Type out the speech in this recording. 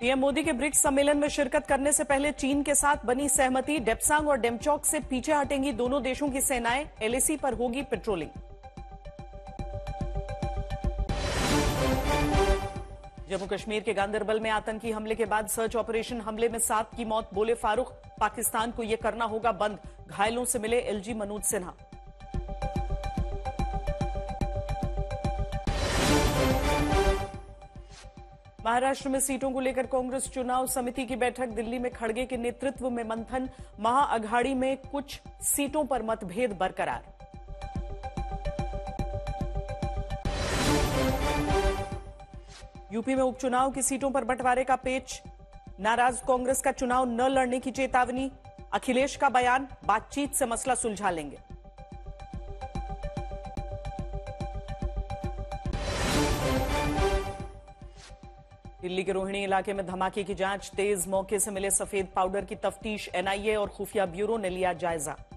PM Modi के BRICS सम्मेलन में शिरकत करने से पहले चीन के साथ बनी सहमति। डेप्सांग और डेमचौक से पीछे हटेंगी दोनों देशों की सेनाएं। एलएसी पर होगी पेट्रोलिंग। जम्मू कश्मीर के गांदरबल में आतंकी हमले के बाद सर्च ऑपरेशन। हमले में 7 की मौत। बोले फारूक, पाकिस्तान को यह करना होगा बंद। घायलों से मिले एलजी मनोज सिन्हा। महाराष्ट्र में सीटों को लेकर कांग्रेस चुनाव समिति की बैठक। दिल्ली में खड़गे के नेतृत्व में मंथन। महाअघाड़ी में कुछ सीटों पर मतभेद बरकरार। यूपी में उपचुनाव की सीटों पर बंटवारे का पेच। नाराज कांग्रेस का चुनाव न लड़ने की चेतावनी। अखिलेश का बयान, बातचीत से मसला सुलझा लेंगे। दिल्ली के रोहिणी इलाके में धमाके की जांच तेज। मौके से मिले सफेद पाउडर की तफ्तीश। एनआईए और खुफिया ब्यूरो ने लिया जायजा।